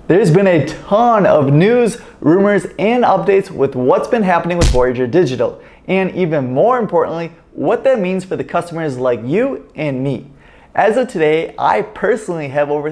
There's been a ton of news, rumors, and updates with what's been happening with Voyager Digital, and even more importantly, what that means for the customers like you and me. As of today, I personally have over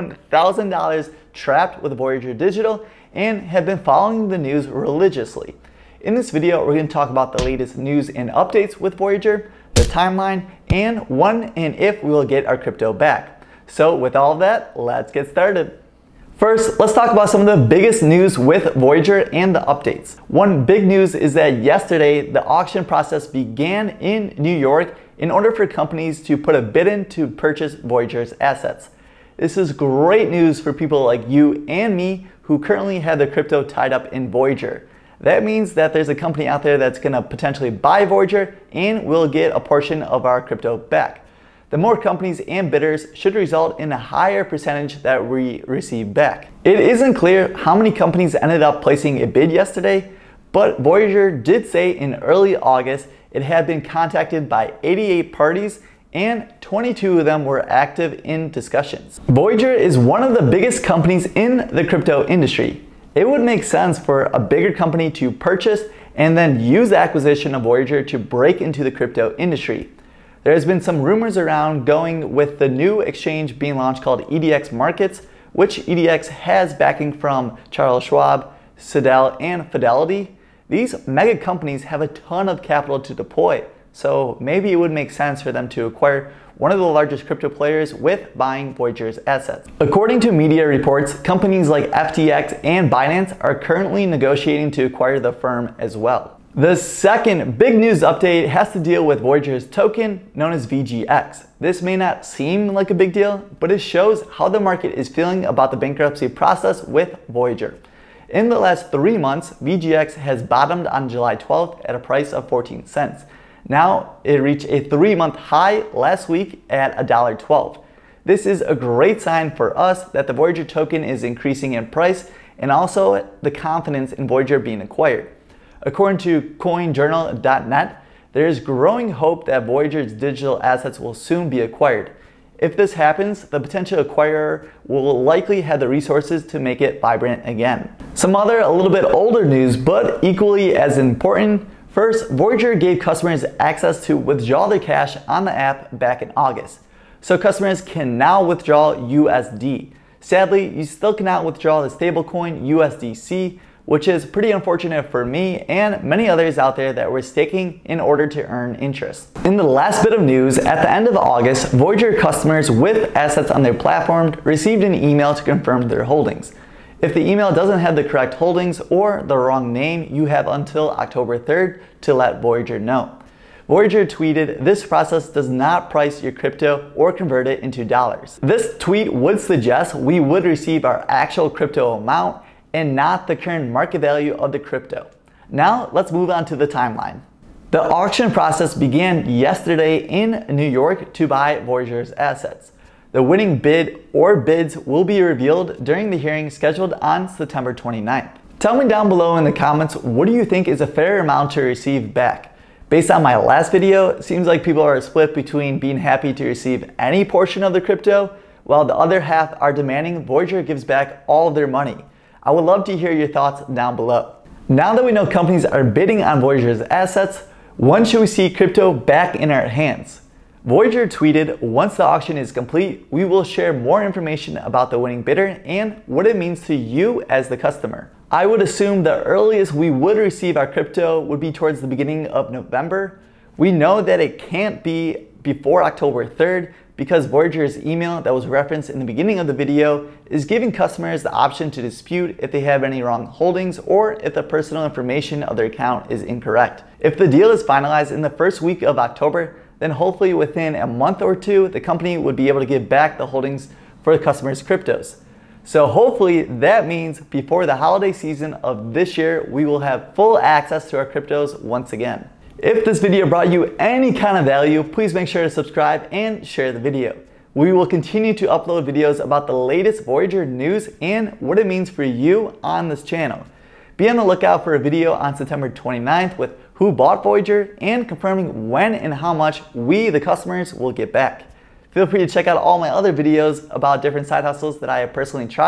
$31,000 trapped with Voyager Digital and have been following the news religiously. In this video, we're going to talk about the latest news and updates with Voyager, the timeline, and when and if we will get our crypto back. So with all of that, let's get started. First, let's talk about some of the biggest news with Voyager and the updates. One big news is that yesterday, the auction process began in New York in order for companies to put a bid in to purchase Voyager's assets. This is great news for people like you and me who currently have their crypto tied up in Voyager. That means that there's a company out there that's going to potentially buy Voyager and will get a portion of our crypto back. The more companies and bidders should result in a higher percentage that we receive back. It isn't clear how many companies ended up placing a bid yesterday, but Voyager did say in early August it had been contacted by 88 parties and 22 of them were active in discussions. Voyager is one of the biggest companies in the crypto industry. It would make sense for a bigger company to purchase and then use the acquisition of Voyager to break into the crypto industry. There has been some rumors around going with the new exchange being launched called EDX Markets, which EDX has backing from Charles Schwab, Citadel, and Fidelity. These mega companies have a ton of capital to deploy, so maybe it would make sense for them to acquire one of the largest crypto players with buying Voyager's assets. According to media reports, companies like FTX and Binance are currently negotiating to acquire the firm as well. The second big news update has to deal with Voyager's token known as VGX. This may not seem like a big deal, but it shows how the market is feeling about the bankruptcy process with Voyager. In the last 3 months, VGX has bottomed on July 12th at a price of 14 cents. Now it reached a 3-month high last week at $1.12. This is a great sign for us that the Voyager token is increasing in price and also the confidence in Voyager being acquired. According to coinjournal.net, there is growing hope that Voyager's digital assets will soon be acquired. If this happens, the potential acquirer will likely have the resources to make it vibrant again. Some other a little bit older news, but equally as important. First, Voyager gave customers access to withdraw their cash on the app back in August. So customers can now withdraw USD. Sadly, you still cannot withdraw the stablecoin USDC, which is pretty unfortunate for me and many others out there that were staking in order to earn interest. In the last bit of news, at the end of August, Voyager customers with assets on their platform received an email to confirm their holdings. If the email doesn't have the correct holdings or the wrong name, you have until October 3rd to let Voyager know. Voyager tweeted, "This process does not price your crypto or convert it into dollars." This tweet would suggest we would receive our actual crypto amount and not the current market value of the crypto. Now let's move on to the timeline. The auction process began yesterday in New York to buy Voyager's assets. The winning bid or bids will be revealed during the hearing scheduled on September 29th. Tell me down below in the comments, what do you think is a fair amount to receive back? Based on my last video, it seems like people are split between being happy to receive any portion of the crypto, while the other half are demanding Voyager gives back all of their money. I would love to hear your thoughts down below. Now that we know companies are bidding on Voyager's assets, when should we see crypto back in our hands? Voyager tweeted, "Once the auction is complete, we will share more information about the winning bidder and what it means to you as the customer." I would assume the earliest we would receive our crypto would be towards the beginning of November. We know that it can't be before October 3rd because Voyager's email that was referenced in the beginning of the video is giving customers the option to dispute if they have any wrong holdings or if the personal information of their account is incorrect. If the deal is finalized in the first week of October, then hopefully within a month or two, the company would be able to give back the holdings for the customers' cryptos. So hopefully that means before the holiday season of this year, we will have full access to our cryptos once again. If this video brought you any kind of value, please make sure to subscribe and share the video. We will continue to upload videos about the latest Voyager news and what it means for you on this channel. Be on the lookout for a video on September 29th with who bought Voyager and confirming when and how much we, the customers, will get back. Feel free to check out all my other videos about different side hustles that I have personally tried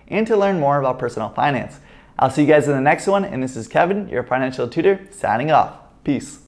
and to learn more about personal finance. I'll see you guys in the next one, and this is Kevin, your financial tutor, signing off. Peace.